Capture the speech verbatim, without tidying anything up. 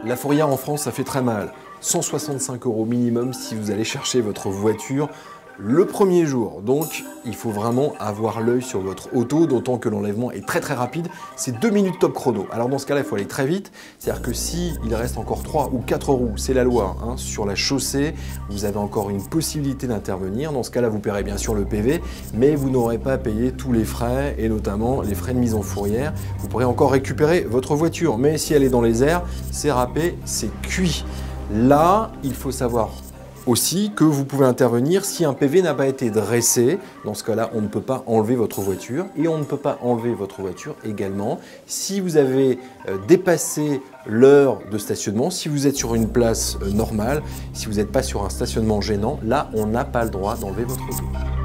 La fourrière en France, ça fait très mal. cent soixante-cinq euros minimum si vous allez chercher votre voiture le premier jour. Donc, il faut vraiment avoir l'œil sur votre auto, d'autant que l'enlèvement est très très rapide. C'est deux minutes top chrono. Alors dans ce cas-là, il faut aller très vite. C'est-à-dire que si il reste encore trois ou quatre roues, c'est la loi, hein, sur la chaussée, vous avez encore une possibilité d'intervenir. Dans ce cas-là, vous paierez bien sûr le P V, mais vous n'aurez pas payé tous les frais, et notamment les frais de mise en fourrière. Vous pourrez encore récupérer votre voiture, mais si elle est dans les airs, c'est râpé, c'est cuit. Là, il faut savoir aussi que vous pouvez intervenir si un P V n'a pas été dressé. Dans ce cas-là, on ne peut pas enlever votre voiture, et on ne peut pas enlever votre voiture également si vous avez euh, dépassé l'heure de stationnement, si vous êtes sur une place euh, normale, si vous n'êtes pas sur un stationnement gênant. Là, on n'a pas le droit d'enlever votre auto.